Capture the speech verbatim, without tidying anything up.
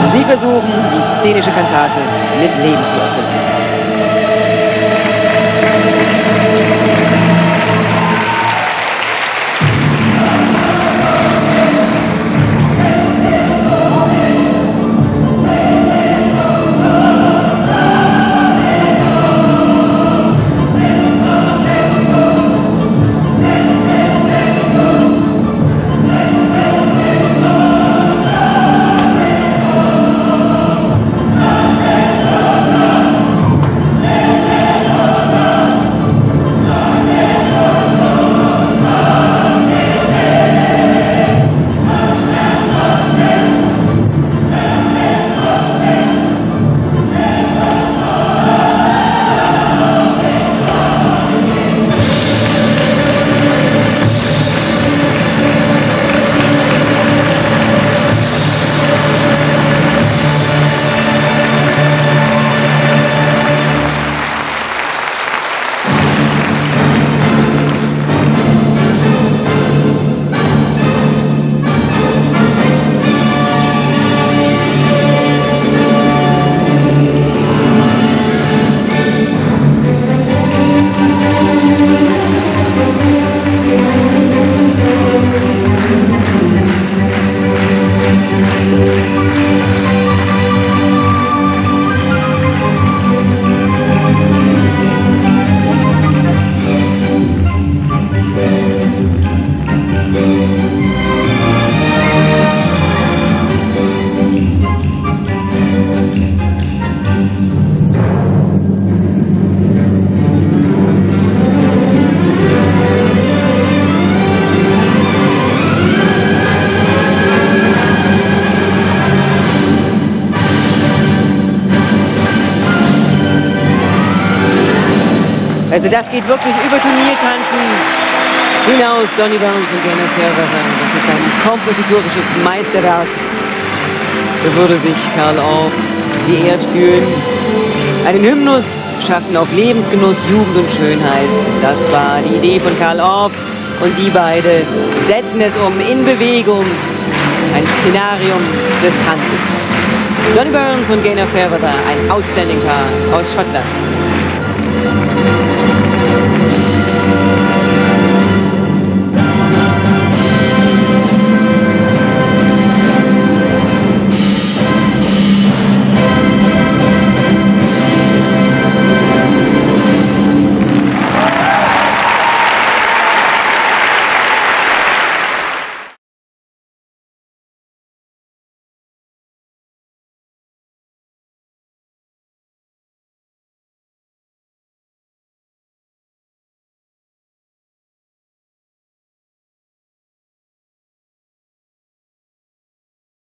Sie versuchen, die szenische Kantate mit Leben zu erfüllen. Also das geht wirklich über Turniertanzen hinaus. Donny Burns und Gaynor Fairweather. Das ist ein kompositorisches Meisterwerk. Da würde sich Carl Orff geehrt fühlen. Einen Hymnus schaffen auf Lebensgenuss, Jugend und Schönheit. Das war die Idee von Carl Orff. Und die beiden setzen es um in Bewegung. Ein Szenarium des Tanzes. Donny Burns und Gaynor Fairweather, ein Outstanding Paar aus Schottland.